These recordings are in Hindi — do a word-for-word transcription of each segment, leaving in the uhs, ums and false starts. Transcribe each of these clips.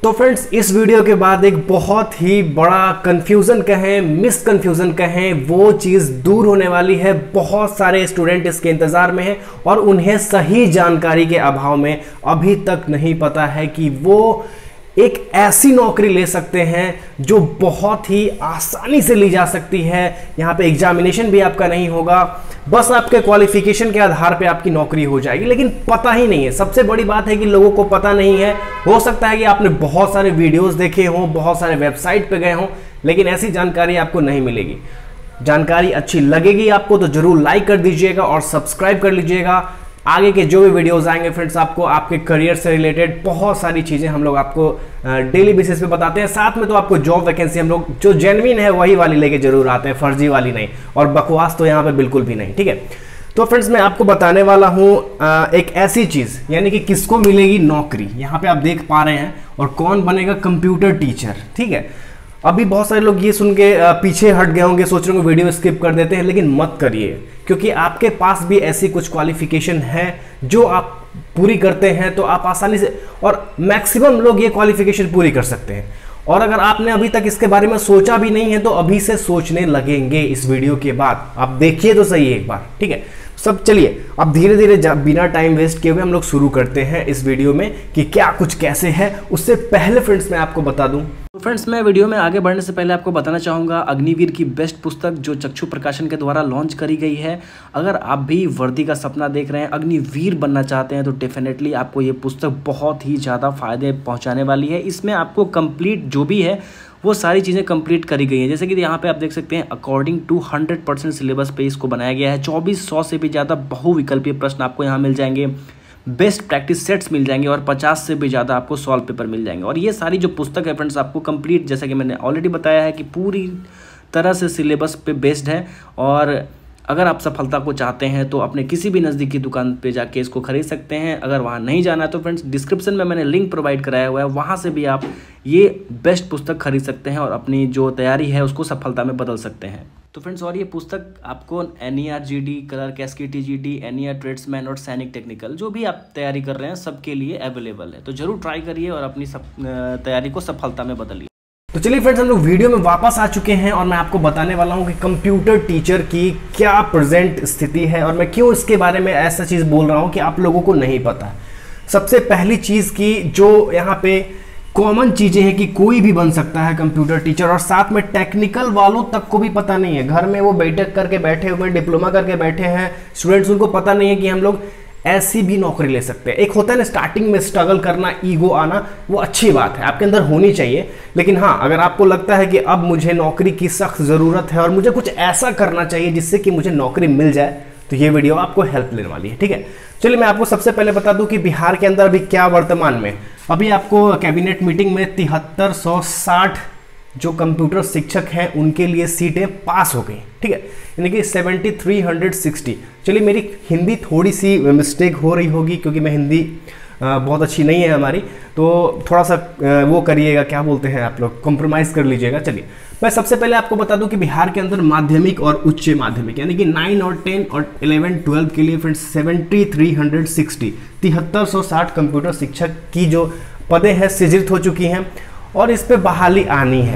तो फ्रेंड्स, इस वीडियो के बाद एक बहुत ही बड़ा कंफ्यूजन कहें, मिस कंफ्यूजन कहें, वो चीज़ दूर होने वाली है। बहुत सारे स्टूडेंट इसके इंतज़ार में हैं और उन्हें सही जानकारी के अभाव में अभी तक नहीं पता है कि वो एक ऐसी नौकरी ले सकते हैं जो बहुत ही आसानी से ली जा सकती है। यहाँ पे एग्जामिनेशन भी आपका नहीं होगा, बस आपके क्वालिफिकेशन के आधार पे आपकी नौकरी हो जाएगी। लेकिन पता ही नहीं है। सबसे बड़ी बात है कि लोगों को पता नहीं है। हो सकता है कि आपने बहुत सारे वीडियोस देखे हों, बहुत सारे वेबसाइट पे गए हों, लेकिन ऐसी जानकारी आपको नहीं मिलेगी। जानकारी अच्छी लगेगी आपको तो जरूर लाइक कर दीजिएगा और सब्सक्राइब कर लीजिएगा। आगे के जो भी वीडियोस आएंगे फ्रेंड्स, आपको आपके करियर से रिलेटेड बहुत सारी चीज़ें हम लोग आपको डेली बेसिस पे बताते हैं। साथ में तो आपको जॉब वैकेंसी हम लोग जो जेन्युइन है वही वाली लेके जरूर आते हैं, फर्जी वाली नहीं, और बकवास तो यहाँ पे बिल्कुल भी नहीं। ठीक है, तो फ्रेंड्स मैं आपको बताने वाला हूँ एक ऐसी चीज़, यानी कि किसको मिलेगी नौकरी। यहाँ पे आप देख पा रहे हैं, और कौन बनेगा कंप्यूटर टीचर। ठीक है, अभी बहुत सारे लोग ये सुन के पीछे हट गए होंगे, सोच रहे होंगे वीडियो स्किप कर देते हैं, लेकिन मत करिए, क्योंकि आपके पास भी ऐसी कुछ क्वालिफिकेशन है जो आप पूरी करते हैं तो आप आसानी से, और मैक्सिमम लोग ये क्वालिफिकेशन पूरी कर सकते हैं। और अगर आपने अभी तक इसके बारे में सोचा भी नहीं है तो अभी से सोचने लगेंगे इस वीडियो के बाद। आप देखिए तो सही एक बार। ठीक है, सब चलिए अब धीरे धीरे बिना टाइम वेस्ट किए हुए हम लोग शुरू करते हैं इस वीडियो में कि क्या कुछ कैसे है। उससे पहले फ्रेंड्स मैं आपको बता दूं, तो फ्रेंड्स मैं वीडियो में आगे बढ़ने से पहले आपको बताना चाहूँगा अग्निवीर की बेस्ट पुस्तक जो चक्षु प्रकाशन के द्वारा लॉन्च करी गई है। अगर आप भी वर्दी का सपना देख रहे हैं, अग्निवीर बनना चाहते हैं, तो डेफिनेटली आपको ये पुस्तक बहुत ही ज़्यादा फायदे पहुँचाने वाली है। इसमें आपको कंप्लीट जो भी है वो सारी चीज़ें कंप्लीट करी गई हैं। जैसे कि यहाँ पे आप देख सकते हैं according to hundred percent syllabus पे इसको बनाया गया है। चौबीस सौ से भी ज़्यादा बहुविकल्पीय प्रश्न आपको यहाँ मिल जाएंगे, बेस्ट प्रैक्टिस सेट्स मिल जाएंगे, और पचास से भी ज़्यादा आपको सॉल्व पेपर मिल जाएंगे। और ये सारी जो पुस्तक है फ्रेंड्स आपको कंप्लीट, जैसा कि मैंने ऑलरेडी बताया है, कि पूरी तरह से सिलेबस पे बेस्ड है। और अगर आप सफलता को चाहते हैं तो अपने किसी भी नज़दीकी दुकान पे जाके इसको खरीद सकते हैं। अगर वहाँ नहीं जाना है तो फ्रेंड्स डिस्क्रिप्शन में मैंने लिंक प्रोवाइड कराया हुआ है, वहाँ से भी आप ये बेस्ट पुस्तक खरीद सकते हैं और अपनी जो तैयारी है उसको सफलता में बदल सकते हैं। तो फ्रेंड्स, और ये पुस्तक आपको N E R G D, कलर कैस्की T G D, N E R tradesman और सैनिक टेक्निकल जो भी आप तैयारी कर रहे हैं सबके लिए अवेलेबल है। तो जरूर ट्राई करिए और अपनी सब तैयारी को सफलता में बदलिए। तो चलिए फ्रेंड्स, हम लोग वीडियो में वापस आ चुके हैं और मैं आपको बताने वाला हूं कि कंप्यूटर टीचर की क्या प्रेजेंट स्थिति है और मैं क्यों इसके बारे में ऐसा चीज़ बोल रहा हूं कि आप लोगों को नहीं पता। सबसे पहली चीज़ की जो यहाँ पे कॉमन चीज़ें हैं कि कोई भी बन सकता है कंप्यूटर टीचर, और साथ में टेक्निकल वालों तक को भी पता नहीं है। घर में वो बीटेक करके बैठे हुए, डिप्लोमा करके बैठे हैं स्टूडेंट्स, उनको पता नहीं है कि हम लोग ऐसी भी नौकरी ले सकते हैं। एक होता है ना स्टार्टिंग में स्ट्रगल करना, ईगो आना, वो अच्छी बात है, आपके अंदर होनी चाहिए। लेकिन हाँ, अगर आपको लगता है कि अब मुझे नौकरी की सख्त ज़रूरत है और मुझे कुछ ऐसा करना चाहिए जिससे कि मुझे नौकरी मिल जाए, तो ये वीडियो आपको हेल्प लेने वाली है। ठीक है, चलिए मैं आपको सबसे पहले बता दूं कि बिहार के अंदर अभी क्या वर्तमान में, अभी आपको कैबिनेट मीटिंग में तिहत्तर सौ साठ जो कंप्यूटर शिक्षक हैं उनके लिए सीटें पास हो गई। ठीक है, यानी कि सेवेंटी थ्री हंड्रेड सिक्सटी। चलिए मेरी हिंदी थोड़ी सी मिस्टेक हो रही होगी क्योंकि मैं हिंदी बहुत अच्छी नहीं है हमारी, तो थोड़ा सा वो करिएगा, क्या बोलते हैं आप लोग, कॉम्प्रोमाइज़ कर लीजिएगा। चलिए मैं सबसे पहले आपको बता दूं कि बिहार के अंदर माध्यमिक और उच्च माध्यमिक यानी कि नाइन और टेन और इलेवन ट्वेल्व के लिए friends seventy three hundred sixty तिहत्तर सौ साठ कंप्यूटर शिक्षक की जो पदें हैं सृजित हो चुकी हैं और इस पर बहाली आनी है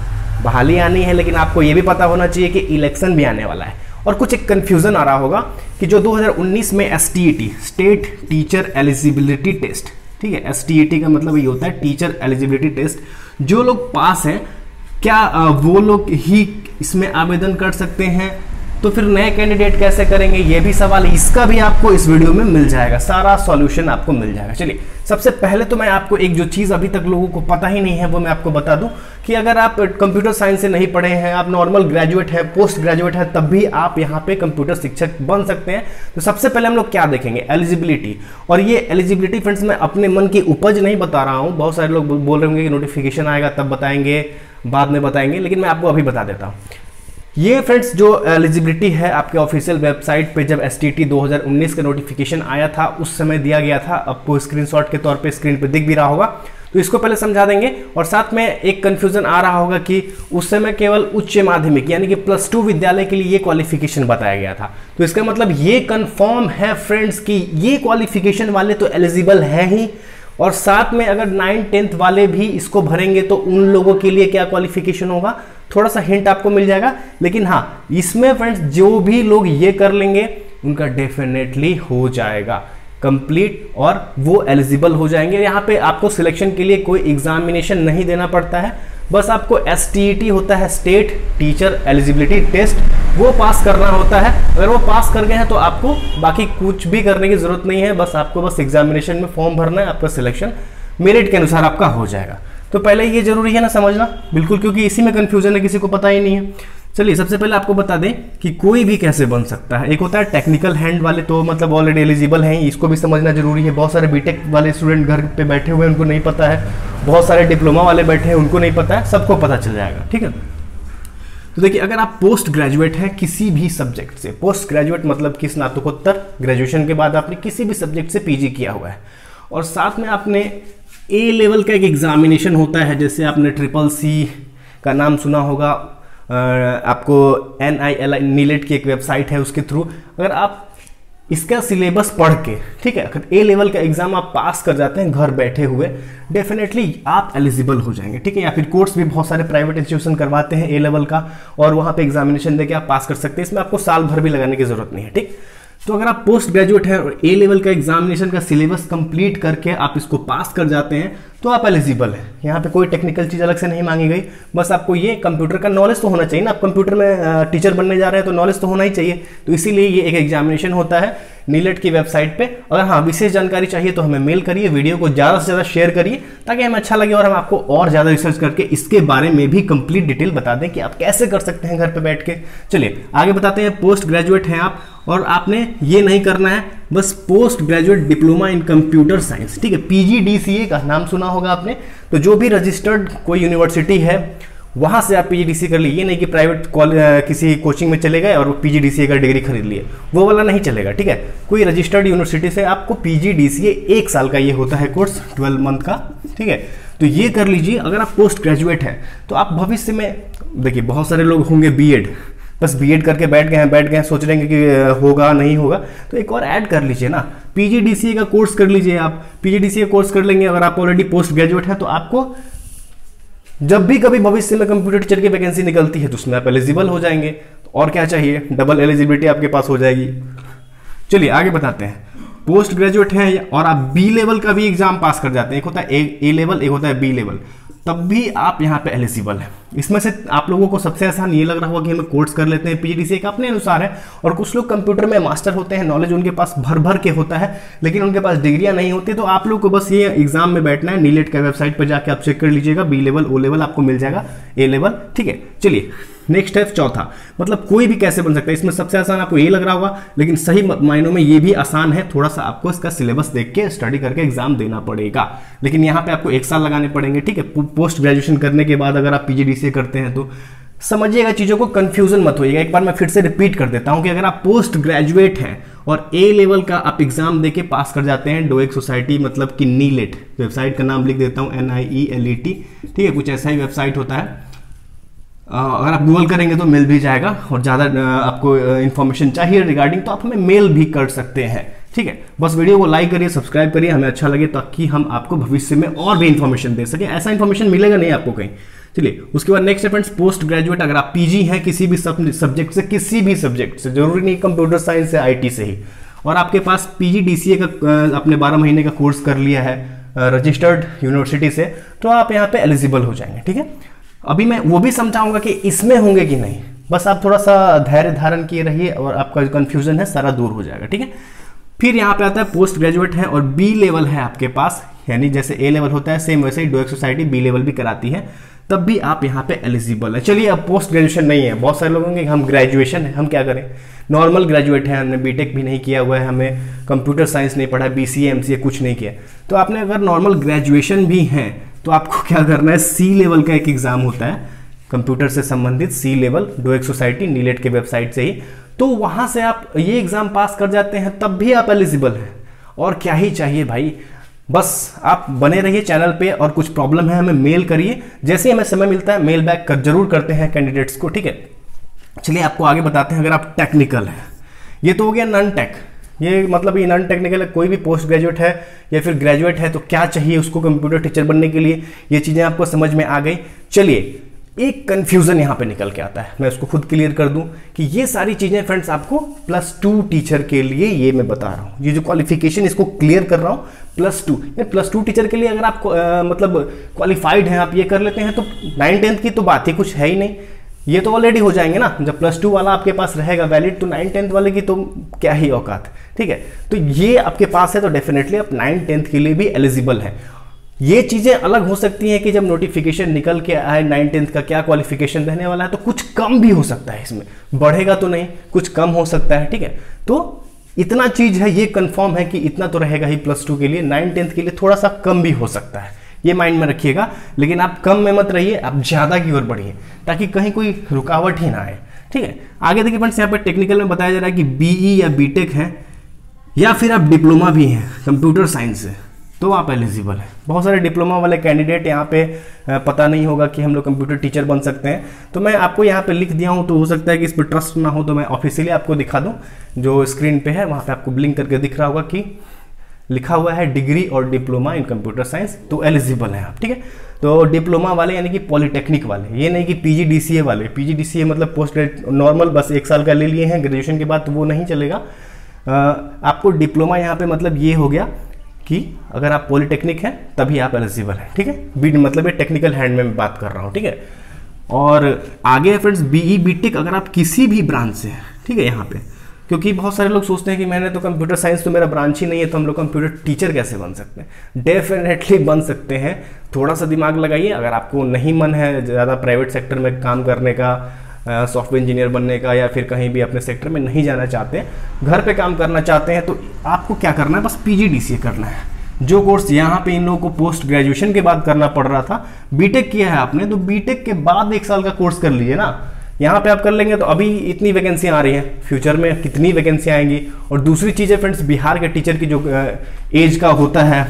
बहाली आनी है लेकिन आपको ये भी पता होना चाहिए कि इलेक्शन भी आने वाला है। और कुछ एक कन्फ्यूज़न आ रहा होगा कि जो दो हज़ार उन्नीस में S T E T state teacher eligibility test, ठीक है, एस टी ई टी का मतलब ये होता है टीचर एलिजिबिलिटी टेस्ट, जो लोग पास हैं क्या वो लोग ही इसमें आवेदन कर सकते हैं? तो फिर नए कैंडिडेट कैसे करेंगे, ये भी सवाल है। इसका भी आपको इस वीडियो में मिल जाएगा, सारा सॉल्यूशन आपको मिल जाएगा। चलिए सबसे पहले तो मैं आपको एक जो चीज़ अभी तक लोगों को पता ही नहीं है वो मैं आपको बता दूं कि अगर आप कंप्यूटर साइंस से नहीं पढ़े हैं, आप नॉर्मल ग्रेजुएट हैं, पोस्ट ग्रेजुएट हैं, तब भी आप यहाँ पे कंप्यूटर शिक्षक बन सकते हैं। तो सबसे पहले हम लोग क्या देखेंगे, एलिजिबिलिटी। और ये एलिजिबिलिटी फ्रेंड्स मैं अपने मन की उपज नहीं बता रहा हूँ, बहुत सारे लोग बोल रहे होंगे कि नोटिफिकेशन आएगा तब बताएंगे, बाद में बताएंगे, लेकिन मैं आपको अभी बता देता हूँ। ये फ्रेंड्स जो एलिजिबिलिटी है आपके ऑफिशियल वेबसाइट पे जब एस टी ई टी दो हज़ार उन्नीस का नोटिफिकेशन आया था उस समय दिया गया था। आपको स्क्रीनशॉट के तौर पे स्क्रीन पे दिख भी रहा होगा, तो इसको पहले समझा देंगे। और साथ में एक कंफ्यूजन आ रहा होगा कि उस समय केवल उच्च माध्यमिक यानी कि प्लस टू विद्यालय के लिए ये क्वालिफिकेशन बताया गया था। तो इसका मतलब ये कंफर्म है फ्रेंड्स कि ये क्वालिफिकेशन वाले तो एलिजिबल है ही, और साथ में अगर नाइन टेंथ वाले भी इसको भरेंगे तो उन लोगों के लिए क्या क्वालिफिकेशन होगा, थोड़ा सा हिंट आपको मिल जाएगा। लेकिन हाँ, इसमें फ्रेंड्स जो भी लोग ये कर लेंगे उनका डेफिनेटली हो जाएगा कंप्लीट और वो एलिजिबल हो जाएंगे। यहाँ पे आपको सिलेक्शन के लिए कोई एग्जामिनेशन नहीं देना पड़ता है, बस आपको एस टी ई टी होता है, स्टेट टीचर एलिजिबिलिटी टेस्ट, वो पास करना होता है। अगर वो पास कर गए हैं तो आपको बाकी कुछ भी करने की जरूरत नहीं है, बस आपको बस एग्जामिनेशन में फॉर्म भरना है, आपका सिलेक्शन मेरिट के अनुसार आपका हो जाएगा। तो पहले ये जरूरी है ना समझना, बिल्कुल, क्योंकि इसी में कंफ्यूजन है, किसी को पता ही नहीं है। चलिए सबसे पहले आपको बता दें कि कोई भी कैसे बन सकता है। एक होता है टेक्निकल हैंड वाले, तो मतलब ऑलरेडी एलिजिबल हैं, इसको भी समझना जरूरी है। बहुत सारे बीटेक वाले स्टूडेंट घर पे बैठे हुए हैं, उनको नहीं पता है, बहुत सारे डिप्लोमा वाले बैठे हैं, उनको नहीं पता है, सबको पता चल जाएगा, ठीक है। तो देखिए, अगर आप पोस्ट ग्रेजुएट हैं किसी भी सब्जेक्ट से, पोस्ट ग्रेजुएट मतलब कि स्नातकोत्तर, ग्रेजुएशन के बाद आपने किसी भी सब्जेक्ट से पीजी किया हुआ है और साथ में आपने ए लेवल का एक एग्जामिनेशन होता है, जैसे आपने ट्रिपल सी का नाम सुना होगा, आपको एन आई एल आई नीलेट की एक वेबसाइट है, उसके थ्रू अगर आप इसका सिलेबस पढ़ के, ठीक है, अगर ए लेवल का एग्जाम आप पास कर जाते हैं घर बैठे हुए, डेफिनेटली आप एलिजिबल हो जाएंगे, ठीक है। या फिर कोर्स भी बहुत सारे प्राइवेट इंस्टीट्यूशन करवाते हैं ए लेवल का और वहां पे एग्जामिनेशन देके आप पास कर सकते हैं, इसमें आपको साल भर भी लगाने की जरूरत नहीं है, ठीक। तो अगर आप पोस्ट ग्रेजुएट हैं और ए लेवल का एग्जामिनेशन का सिलेबस कंप्लीट करके आप इसको पास कर जाते हैं तो आप एलिजिबल हैं। यहाँ पे कोई टेक्निकल चीज़ अलग से नहीं मांगी गई, बस आपको ये कंप्यूटर का नॉलेज तो होना चाहिए ना, आप कंप्यूटर में टीचर बनने जा रहे हैं तो नॉलेज तो होना ही चाहिए। तो इसीलिए ये एक एग्जामिनेशन होता है नीलेट की वेबसाइट पे। अगर हाँ विशेष जानकारी चाहिए तो हमें मेल करिए, वीडियो को ज़्यादा से ज़्यादा शेयर करिए ताकि हमें अच्छा लगे और हम आपको और ज़्यादा रिसर्च करके इसके बारे में भी कंप्लीट डिटेल बता दें कि आप कैसे कर सकते हैं घर पे बैठ के। चलिए आगे बताते हैं। पोस्ट ग्रेजुएट हैं आप और आपने ये नहीं करना है, बस post graduate diploma in computer science, ठीक है, पीजीडीसीए का नाम सुना होगा आपने। तो जो भी रजिस्टर्ड कोई यूनिवर्सिटी है वहां से आप पीजीडीसीए कर लिए, ये नहीं कि प्राइवेट किसी कोचिंग में चले गए और पीजीडीसीए का डिग्री खरीद लिए, वो वाला नहीं चलेगा, ठीक है। कोई रजिस्टर्ड यूनिवर्सिटी से आपको पीजीडीसीए एक साल का ये होता है कोर्स, ट्वेल्व मंथ का, ठीक है। तो ये कर लीजिए। अगर आप पोस्ट ग्रेजुएट हैं तो आप भविष्य में, देखिए बहुत सारे लोग होंगे बीएड, बस बीएड करके बैठ गए हैं बैठ गए हैं सोच रहे हैं कि होगा नहीं होगा, तो एक और ऐड कर लीजिए ना, पीजीडीसीए का कोर्स कर लीजिए। आप पीजीडीसीए कोर्स कर लेंगे, अगर आप ऑलरेडी पोस्ट ग्रेजुएट हैं तो आपको जब भी कभी भविष्य में कंप्यूटर टीचर की वैकेंसी निकलती है तो उसमें आप एलिजिबल हो जाएंगे। तो और क्या चाहिए, डबल एलिजिबिलिटी आपके पास हो जाएगी। चलिए आगे बताते हैं। पोस्ट ग्रेजुएट हैं और आप बी लेवल का भी एग्जाम पास कर जाते हैं, एक होता है ए लेवल, एक होता है बी लेवल, तब भी आप यहाँ पे एलिजिबल हैं। इसमें से आप लोगों को सबसे आसान ये लग रहा होगा कि हमें कोर्स कर लेते हैं, पीजीडीसीए का अपने अनुसार है, और कुछ लोग कंप्यूटर में मास्टर होते हैं, नॉलेज उनके पास भर भर के होता है लेकिन उनके पास डिग्रियां नहीं होती। तो आप लोग को बस ये एग्जाम में बैठना है, नीलेट का वेबसाइट पर जाके आप चेक कर लीजिएगा, बी लेवल ओ लेवल आपको मिल जाएगा, ए लेवल, ठीक है। चलिए नेक्स्ट है चौथा, मतलब कोई भी कैसे बन सकता है। इसमें सबसे आसान आपको ये लग रहा होगा लेकिन सही मायनों में ये भी आसान है, थोड़ा सा आपको इसका सिलेबस देख के स्टडी करके एग्जाम देना पड़ेगा, लेकिन यहाँ पे आपको एक साल लगाने पड़ेंगे, ठीक है। पोस्ट ग्रेजुएशन करने के बाद अगर आप पीजीडीसीए करते हैं तो समझिएगा चीजों को, कंफ्यूजन मत होइएगा। एक बार मैं फिर से रिपीट कर देता हूं कि अगर आप पोस्ट ग्रेजुएट हैं और ए लेवल का आप एग्जाम देके पास कर जाते हैं, डोएक सोसाइटी मतलब कि नीलेट, वेबसाइट का नाम लिख देता हूं, N I E L E T, ठीक है, कुछ ऐसा ही वेबसाइट होता है। अगर आप गूगल करेंगे तो मिल भी जाएगा, और ज़्यादा आपको इन्फॉर्मेशन चाहिए रिगार्डिंग तो आप हमें मेल भी कर सकते हैं, ठीक है। बस वीडियो को लाइक करिए, सब्सक्राइब करिए, हमें अच्छा लगे ताकि हम आपको भविष्य में और भी इन्फॉर्मेशन दे सके। ऐसा इन्फॉर्मेशन मिलेगा नहीं आपको कहीं। चलिए उसके बाद नेक्स्ट है फ्रेंड्स, पोस्ट ग्रेजुएट अगर आप पीजी हैं किसी भी सब्जेक्ट से, किसी भी सब्जेक्ट से, जरूरी नहीं कंप्यूटर साइंस से, आईटी से ही, और आपके पास पीजीडीसीए का आपने बारह महीने का कोर्स कर लिया है रजिस्टर्ड यूनिवर्सिटी से, तो आप यहाँ पे एलिजिबल हो जाएंगे, ठीक है। अभी मैं वो भी समझाऊंगा कि इसमें होंगे कि नहीं, बस आप थोड़ा सा धैर्य धारण किए रहिए और आपका जो कंफ्यूजन है सारा दूर हो जाएगा, ठीक है। फिर यहाँ पे आता है पोस्ट ग्रेजुएट है और बी लेवल है आपके पास, यानी जैसे ए लेवल होता है सेम वैसे ही डोएक सोसाइटी बी लेवल भी कराती है, तब भी आप यहाँ पे एलिजिबल है। चलिए अब पोस्ट ग्रेजुएशन नहीं है, बहुत सारे लोग होंगे हम ग्रेजुएशन है, हम क्या करें, नॉर्मल ग्रेजुएट है, हमने बीटेक भी नहीं किया हुआ है, हमें कंप्यूटर साइंस नहीं पढ़ा, बीसीए एमसीए कुछ नहीं किया। तो आपने अगर नॉर्मल ग्रेजुएशन भी है तो आपको क्या करना है, सी लेवल का एक एग्जाम होता है कंप्यूटर से संबंधित, सी लेवल, डोएक सोसाइटी नीलेट के वेबसाइट से ही, तो वहां से आप ये एग्जाम पास कर जाते हैं, तब भी आप एलिजिबल हैं। और क्या ही चाहिए भाई, बस आप बने रहिए चैनल पे, और कुछ प्रॉब्लम है हमें मेल करिए, जैसे ही हमें समय मिलता है मेल बैक कर जरूर करते हैं कैंडिडेट्स को, ठीक है। चलिए आपको आगे बताते हैं। अगर आप टेक्निकल हैं, ये तो हो गया नॉन टेक, ये मतलब ये नॉन टेक्निकल है, कोई भी पोस्ट ग्रेजुएट है या फिर ग्रेजुएट है तो क्या चाहिए उसको कंप्यूटर टीचर बनने के लिए, ये चीज़ें आपको समझ में आ गई। चलिए, एक कंफ्यूजन यहाँ पे निकल के आता है, मैं उसको खुद क्लियर कर दूं कि ये सारी चीज़ें फ्रेंड्स आपको प्लस टू टीचर के लिए ये मैं बता रहा हूँ, ये जो क्वालिफिकेशन इसको क्लियर कर रहा हूँ प्लस टू, ये प्लस टू टीचर के लिए अगर आप आ, मतलब क्वालिफाइड हैं, आप ये कर लेते हैं तो नाइन टेंथ की तो बात ही कुछ है ही नहीं, ये तो ऑलरेडी हो जाएंगे ना। जब प्लस टू वाला आपके पास रहेगा वैलिड तो नाइन टेंथ वाले की तो क्या ही औकात, ठीक है। तो ये आपके पास है तो डेफिनेटली आप नाइन टेंथ के लिए भी एलिजिबल है। ये चीज़ें अलग हो सकती हैं कि जब नोटिफिकेशन निकल के आए नाइन टेंथ का क्या क्वालिफिकेशन रहने वाला है तो कुछ कम भी हो सकता है, इसमें बढ़ेगा तो नहीं, कुछ कम हो सकता है, ठीक है। तो इतना चीज़ है, ये कंफर्म है कि इतना तो रहेगा ही प्लस टू के लिए, नाइन टेंथ के लिए थोड़ा सा कम भी हो सकता है, ये माइंड में रखिएगा। लेकिन आप कम में मत रहिए, आप ज़्यादा की ओर बढ़िए ताकि कहीं कोई रुकावट ही ना आए, ठीक है। आगे देखिए फ्रेंड्स, यहाँ पर टेक्निकल में बताया जा रहा है कि बीई या बीटेक है या फिर आप डिप्लोमा भी हैं कंप्यूटर साइंस से तो आप एलिजिबल हैं। बहुत सारे डिप्लोमा वाले कैंडिडेट यहाँ पे पता नहीं होगा कि हम लोग कंप्यूटर टीचर बन सकते हैं, तो मैं आपको यहाँ पे लिख दिया हूँ, तो हो सकता है कि इस पर ट्रस्ट ना हो तो मैं ऑफिशियली आपको दिखा दूँ, जो स्क्रीन पे है वहाँ पे आपको ब्लिंक करके दिख रहा होगा कि लिखा हुआ है डिग्री और डिप्लोमा इन कंप्यूटर साइंस, तो एलिजिबल हैं आप, ठीक है। तो डिप्लोमा वाले यानी कि पॉलीटेक्निक वाले, ये नहीं कि पीजीडीसीए वाले, पीजीडीसीए मतलब पोस्ट नॉर्मल बस एक साल का ले लिए हैं ग्रेजुएशन के बाद, तो वो नहीं चलेगा। आपको डिप्लोमा यहाँ पे मतलब ये हो गया कि अगर आप पॉलीटेक्निक हैं तभी आप एलिजिबल हैं, ठीक है। बी मतलब ये टेक्निकल हैंड में मैं बात कर रहा हूँ, ठीक है। और आगे है फ्रेंड्स बीई बीटेक, अगर आप किसी भी ब्रांच से हैं, ठीक है, यहाँ पे क्योंकि बहुत सारे लोग सोचते हैं कि मैंने तो कंप्यूटर साइंस तो मेरा ब्रांच ही नहीं है तो हम लोग कंप्यूटर टीचर कैसे बन सकते हैं। डेफिनेटली बन सकते हैं, थोड़ा सा दिमाग लगाइए। अगर आपको नहीं मन है ज़्यादा प्राइवेट सेक्टर में काम करने का, सॉफ्टवेयर इंजीनियर बनने का, या फिर कहीं भी अपने सेक्टर में नहीं जाना चाहते हैं, घर पे काम करना चाहते हैं, तो आपको क्या करना है, बस पीजीडीसीए करना है। जो कोर्स यहाँ पे इन लोगों को पोस्ट ग्रेजुएशन के बाद करना पड़ रहा था, बीटेक किया है आपने तो बीटेक के बाद एक साल का कोर्स कर लीजिए ना, यहाँ पे आप कर लेंगे तो अभी इतनी वैकेंसियाँ आ रही हैं, फ्यूचर में कितनी वैकेंसियाँ आएंगी। और दूसरी चीज़ है फ्रेंड्स, बिहार के टीचर की जो एज का होता है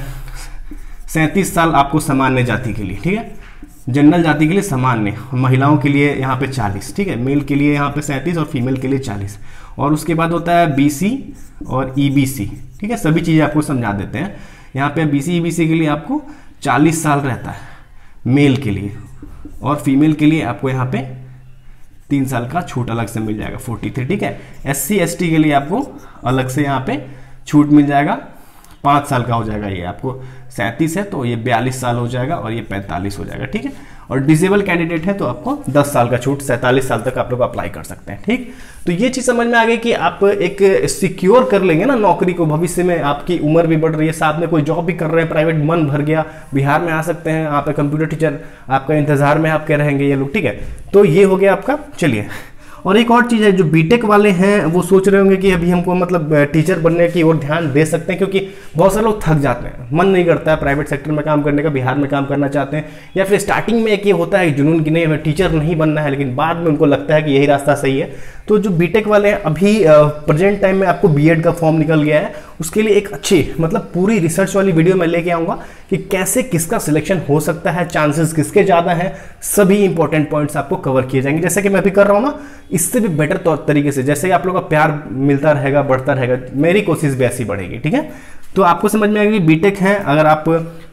सैंतीस साल आपको सामान्य जाति के लिए, ठीक है, जनरल जाति के लिए सामान्य, महिलाओं के लिए यहाँ पे चालीस, ठीक है, मेल के लिए यहाँ पे सैंतीस और फीमेल के लिए चालीस, और उसके बाद होता है बीसी और ईबीसी, ठीक है। सभी चीज़ें आपको समझा देते हैं। यहाँ पे बीसी ईबीसी के लिए आपको चालीस साल रहता है मेल के लिए, और फीमेल के लिए आपको यहाँ पे तीन साल का छूट अलग से मिल जाएगा, फोर्टी थ्री, ठीक है। एस सी एस टी के लिए आपको अलग से यहाँ पे छूट मिल जाएगा, पाँच साल का हो जाएगा, ये आपको सैंतीस है तो ये बयालीस साल हो जाएगा और ये पैंतालीस हो जाएगा, ठीक है। और डिसेबल कैंडिडेट है तो आपको दस साल का छूट, सैंतालीस साल तक आप लोग अप्लाई कर सकते हैं, ठीक। तो ये चीज़ समझ में आ गई कि आप एक सिक्योर कर लेंगे ना नौकरी को, भविष्य में आपकी उम्र भी बढ़ रही है, साथ में कोई जॉब भी कर रहे हैं प्राइवेट, मन भर गया, बिहार में आ सकते हैं, आप कंप्यूटर टीचर आपका इंतजार में आपके रहेंगे ये लोग, ठीक है। तो ये हो गया आपका। चलिए, और एक और चीज़ है, जो बीटेक वाले हैं वो सोच रहे होंगे कि अभी हमको मतलब टीचर बनने की ओर ध्यान दे सकते हैं, क्योंकि बहुत सारे लोग थक जाते हैं, मन नहीं करता है प्राइवेट सेक्टर में काम करने का, बिहार में काम करना चाहते हैं, या फिर स्टार्टिंग में एक ये होता है जुनून कि नहीं हमें टीचर नहीं बनना है, लेकिन बाद में उनको लगता है कि यही रास्ता सही है। तो जो बीटेक वाले हैं, अभी प्रेजेंट टाइम में आपको बीएड का फॉर्म निकल गया है, उसके लिए एक अच्छी मतलब पूरी रिसर्च वाली वीडियो मैं लेके आऊँगा कि कैसे किसका सिलेक्शन हो सकता है, चांसेस किसके ज़्यादा हैं, सभी इंपॉर्टेंट पॉइंट्स आपको कवर किए जाएंगे, जैसे कि मैं भी कर रहा हूँ ना, इससे भी बेटर तौर तरीके से, जैसे आप लोग का प्यार मिलता रहेगा, बढ़ता रहेगा, मेरी कोशिश भी ऐसी बढ़ेगी, ठीक है। तो आपको समझ में आएगी बीटेक है, अगर आप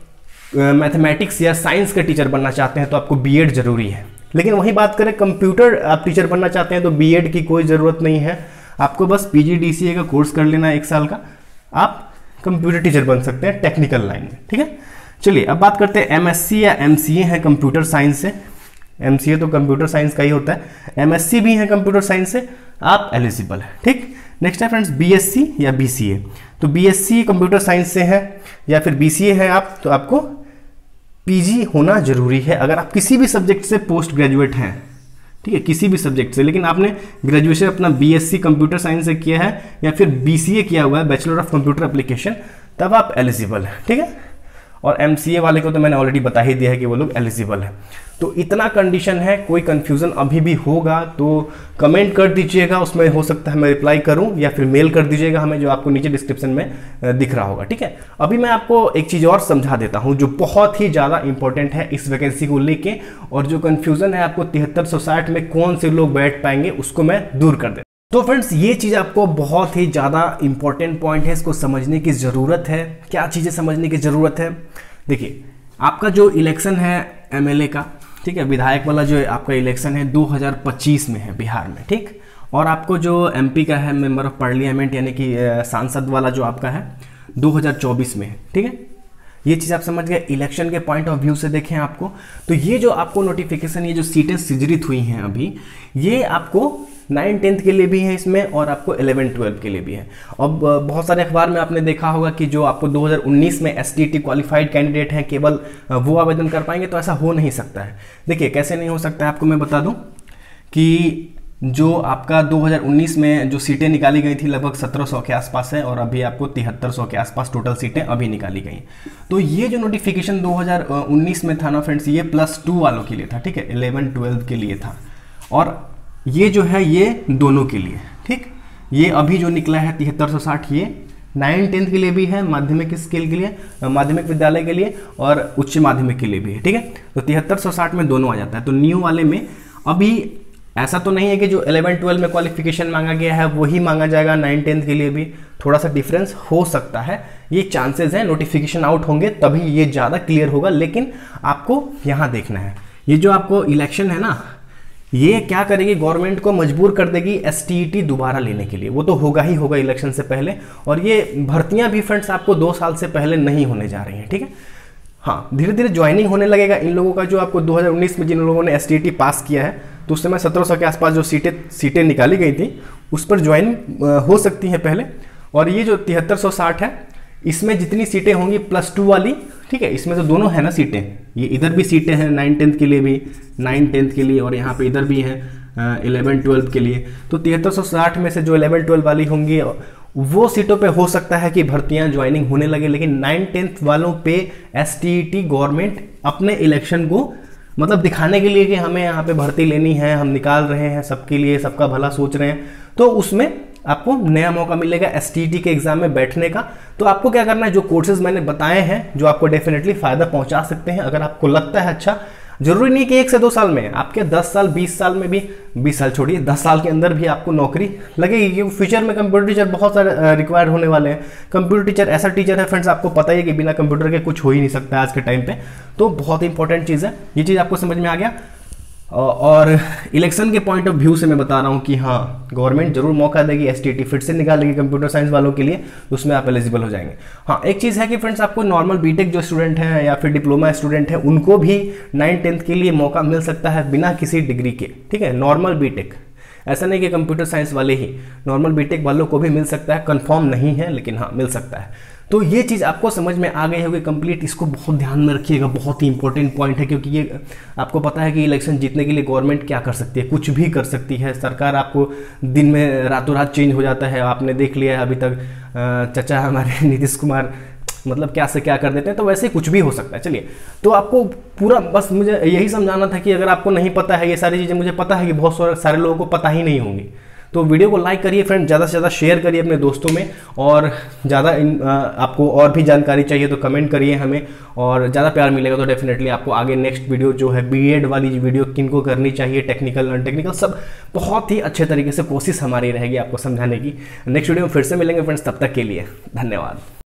मैथमेटिक्स या साइंस का टीचर बनना चाहते हैं तो आपको बीएड जरूरी है। लेकिन वही बात करें कंप्यूटर आप टीचर बनना चाहते हैं तो बीएड की कोई ज़रूरत नहीं है, आपको बस पीजीडीसीए का कोर्स कर लेना है एक साल का, आप कंप्यूटर टीचर बन सकते हैं टेक्निकल लाइन में, ठीक है। चलिए अब बात करते हैं एमएससी या एमसीए है कंप्यूटर साइंस से, एमसीए तो कंप्यूटर साइंस का ही होता है, एमएससी भी है कंप्यूटर साइंस से, आप एलिजिबल है, ठीक। नेक्स्ट है फ्रेंड्स बीएससी या बीसीए, तो बीएससी कंप्यूटर साइंस से है या फिर बीसीए है आप, तो आपको पीजी होना जरूरी है अगर आप किसी भी सब्जेक्ट से पोस्ट ग्रेजुएट हैं, ठीक है, किसी भी सब्जेक्ट से, लेकिन आपने ग्रेजुएशन अपना बीएससी कंप्यूटर साइंस से किया है या फिर बीसीए किया हुआ है, बैचलर ऑफ कंप्यूटर एप्लीकेशन, तब आप एलिजिबल है, ठीक है। और एमसीए वाले को तो मैंने ऑलरेडी बता ही दिया है कि वो लोग एलिजिबल है। तो इतना कंडीशन है, कोई कंफ्यूजन अभी भी होगा तो कमेंट कर दीजिएगा, उसमें हो सकता है मैं रिप्लाई करूं, या फिर मेल कर दीजिएगा हमें, जो आपको नीचे डिस्क्रिप्शन में दिख रहा होगा, ठीक है। अभी मैं आपको एक चीज़ और समझा देता हूं जो बहुत ही ज़्यादा इंपॉर्टेंट है इस वैकेंसी को लेके, और जो कन्फ्यूज़न है आपको तिहत्तर सौ साठ में कौन से लोग बैठ पाएंगे उसको मैं दूर कर देता हूं। तो फ्रेंड्स ये चीज़ आपको बहुत ही ज़्यादा इंपॉर्टेंट पॉइंट है, इसको समझने की ज़रूरत है। क्या चीज़ें समझने की ज़रूरत है? देखिए, आपका जो इलेक्शन है एमएलए का, ठीक है, विधायक वाला जो आपका इलेक्शन है दो हज़ार पच्चीस में है बिहार में, ठीक। और आपको जो एमपी का है, मेंबर ऑफ पार्लियामेंट यानी कि सांसद वाला जो आपका है दो हज़ार चौबीस में है, ठीक है। ये चीज़ आप समझ गए। इलेक्शन के पॉइंट ऑफ व्यू से देखें आपको, तो ये जो आपको नोटिफिकेशन, ये जो सीटें सृजित हुई हैं अभी, ये आपको नाइन टेंथ के लिए भी है इसमें, और आपको इलेवन ट्वेल्व के लिए भी है। अब बहुत सारे अखबार में आपने देखा होगा कि जो आपको दो हज़ार उन्नीस में एसटीटी क्वालिफाइड कैंडिडेट हैं केवल वो आवेदन कर पाएंगे, तो ऐसा हो नहीं सकता है। देखिए कैसे नहीं हो सकता है, आपको मैं बता दूं कि जो आपका दो हज़ार उन्नीस में जो सीटें निकाली गई थी लगभग सत्रह सौ के आसपास है, और अभी आपको तिहत्तर सौ के आसपास टोटल सीटें अभी निकाली गई। तो ये जो नोटिफिकेशन दो हज़ार उन्नीस में था ना फ्रेंड्स, ये प्लस टू वालों के लिए था, ठीक है, इलेवन ट्वेल्व के लिए था, और ये जो है ये दोनों के लिए, ठीक। ये अभी जो निकला है तिहत्तर सौ साठ, ये नाइन टेंथ के लिए भी है, माध्यमिक स्केल के लिए, माध्यमिक विद्यालय के लिए, और उच्च माध्यमिक के लिए भी है, ठीक है। तो तिहत्तर सौ साठ में दोनों आ जाता है। तो न्यू वाले में अभी ऐसा तो नहीं है कि जो इलेवन ट्वेल्व में क्वालिफिकेशन मांगा गया है वही मांगा जाएगा नाइन टेंथ के लिए भी, थोड़ा सा डिफरेंस हो सकता है, ये चांसेस हैं। नोटिफिकेशन आउट होंगे तभी ये ज़्यादा क्लियर होगा, लेकिन आपको यहाँ देखना है, ये जो आपको इलेक्शन है ना, ये क्या करेगी, गवर्नमेंट को मजबूर कर देगी एसटीईटी दोबारा लेने के लिए। वो तो होगा ही होगा इलेक्शन से पहले, और ये भर्तियां भी फ्रेंड्स आपको दो साल से पहले नहीं होने जा रही हैं, ठीक है। हाँ, धीरे धीरे ज्वाइनिंग होने लगेगा इन लोगों का, जो आपको दो हज़ार उन्नीस में जिन लोगों ने एसटीईटी पास किया है, तो उस समय सत्रह सौ के आसपास जो सीटें सीटें निकाली गई थी उस पर ज्वाइन हो सकती हैं पहले। और ये जो तिहत्तर सौ साठ है, इसमें जितनी सीटें होंगी प्लस टू वाली, ठीक है, इसमें तो दोनों है ना सीटें, ये इधर भी सीटें हैं नाइन टेंथ के लिए भी, नाइन टेंथ के लिए, और यहाँ पे इधर भी हैं इलेवन ट्वेल्व के लिए। तो तिहत्तर सौ साठ में से जो इलेवन ट्वेल्व वाली होंगी वो सीटों पे हो सकता है कि भर्तियां ज्वाइनिंग होने लगे, लेकिन नाइन टेंथ वालों पे एसटीईटी गवर्नमेंट अपने इलेक्शन को मतलब दिखाने के लिए कि हमें यहाँ पे भर्ती लेनी है, हम निकाल रहे हैं सबके लिए, सबका भला सोच रहे हैं, तो उसमें आपको नया मौका मिलेगा एसटीईटी के एग्जाम में बैठने का। तो आपको क्या करना है, जो कोर्सेज मैंने बताए हैं जो आपको डेफिनेटली फायदा पहुंचा सकते हैं, अगर आपको लगता है अच्छा, जरूरी नहीं कि एक से दो साल में, आपके दस साल बीस साल में भी, बीस साल छोड़िए दस साल के अंदर भी आपको नौकरी लगेगी, क्योंकि फ्यूचर में कंप्यूटर टीचर बहुत सारे रिक्वायर्ड होने वाले हैं। कंप्यूटर टीचर ऐसा टीचर है फ्रेंड्स, आपको पता ही है कि बिना कंप्यूटर के कुछ हो ही नहीं सकता आज के टाइम पे, तो बहुत इंपॉर्टेंट चीज़ है। ये चीज़ आपको समझ में आ गया। और इलेक्शन के पॉइंट ऑफ व्यू से मैं बता रहा हूँ कि हाँ, गवर्नमेंट जरूर मौका देगी, एसटीईटी फिर से निकालेगी कंप्यूटर साइंस वालों के लिए, उसमें आप एलिजिबल हो जाएंगे। हाँ, एक चीज़ है कि फ्रेंड्स, आपको नॉर्मल बीटेक जो स्टूडेंट हैं या फिर डिप्लोमा स्टूडेंट हैं, उनको भी नाइन टेंथ के लिए मौका मिल सकता है बिना किसी डिग्री के, ठीक है, नॉर्मल बीटेक, ऐसा नहीं कि कंप्यूटर साइंस वाले ही, नॉर्मल बीटेक वालों को भी मिल सकता है, कंफर्म नहीं है लेकिन हाँ मिल सकता है। तो ये चीज़ आपको समझ में आ गई होगी कंप्लीट, इसको बहुत ध्यान में रखिएगा, बहुत ही इंपॉर्टेंट पॉइंट है, क्योंकि ये आपको पता है कि इलेक्शन जीतने के लिए गवर्नमेंट क्या कर सकती है, कुछ भी कर सकती है। सरकार आपको दिन में रातों रात चेंज हो जाता है, आपने देख लिया है अभी तक चाचा हमारे नीतीश कुमार मतलब क्या से क्या कर देते हैं, तो वैसे ही कुछ भी हो सकता है। चलिए, तो आपको पूरा बस मुझे यही समझाना था कि अगर आपको नहीं पता है ये सारी चीज़ें, मुझे पता है कि बहुत सारे लोगों को पता ही नहीं होंगी, तो वीडियो को लाइक करिए फ्रेंड, ज़्यादा से ज़्यादा शेयर करिए अपने दोस्तों में, और ज़्यादा आपको और भी जानकारी चाहिए तो कमेंट करिए हमें, और ज़्यादा प्यार मिलेगा तो डेफिनेटली आपको आगे नेक्स्ट वीडियो जो है बीएड वाली वीडियो किनको करनी चाहिए, टेक्निकल नॉन टेक्निकल सब बहुत ही अच्छे तरीके से कोशिश हमारी रहेगी आपको समझाने की। नेक्स्ट वीडियो में फिर से मिलेंगे फ्रेंड्स, तब तक के लिए धन्यवाद।